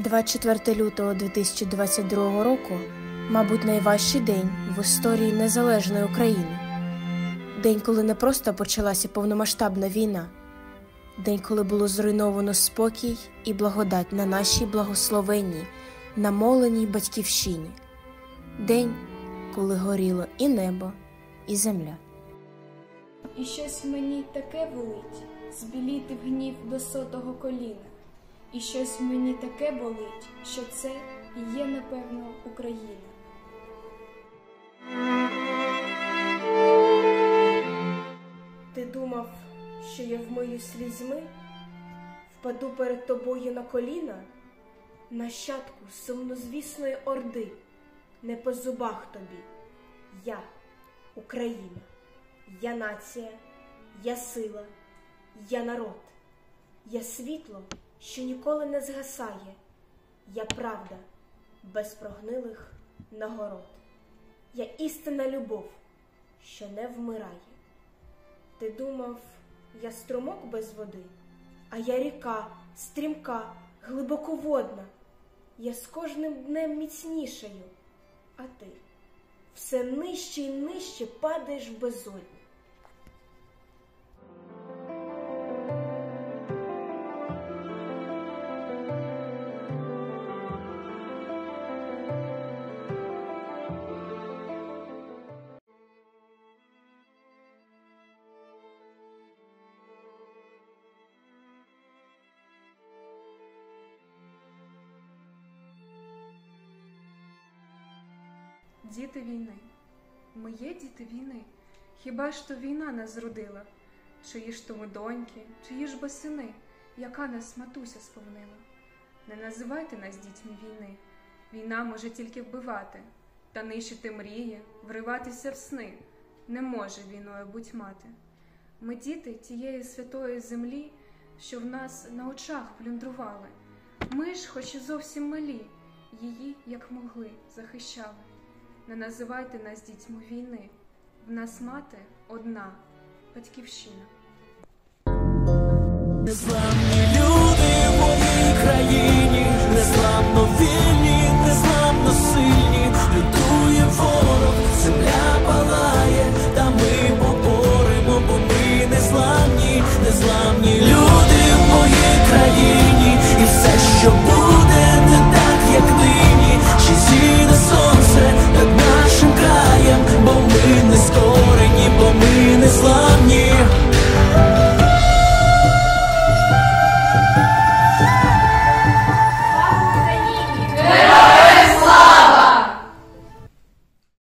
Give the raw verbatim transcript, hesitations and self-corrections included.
двадцять четвертого лютого дві тисячі двадцять другого року, мабуть, найважчий день в історії незалежної України. День, коли не просто почалася повномасштабна війна. День, коли було зруйновано спокій і благодать на нашій благословенній, намоленій батьківщині. День, коли горіло і небо, і земля. І щось в мені таке болить, збіліти в гнів до сотого коліна. І щось в мені таке болить, що це і є, напевно, Україна. Ти думав, що я вмию слізьми, впаду перед тобою на коліна, нащадку сумнозвісної орди, не по зубах тобі. Я – Україна, я нація, я сила, я народ, я світло, що ніколи не згасає, я правда, без прогнилих нагород, я істинна любов, що не вмирає. Ти думав, я струмок без води, а я ріка, стрімка, глибоководна, я з кожним днем міцнішаю, а ти все нижче й нижче падаєш в безодню. Діти війни, ми є діти війни, хіба ж то війна нас зродила? Чиї ж то ми доньки, чиї ж бо сини, яка нас матуся сповнила? Не називайте нас дітьми війни, війна може тільки вбивати, та нищити мрії, вриватися в сни, не може війною будь мати. Ми діти тієї святої землі, що в нас на очах плюндрували. Ми ж, хоч і зовсім малі, її, як могли, захищали. Не називайте нас дітьми війни, в нас мати одна – батьківщина. Незламні люди в моїй країні, незламно вільні.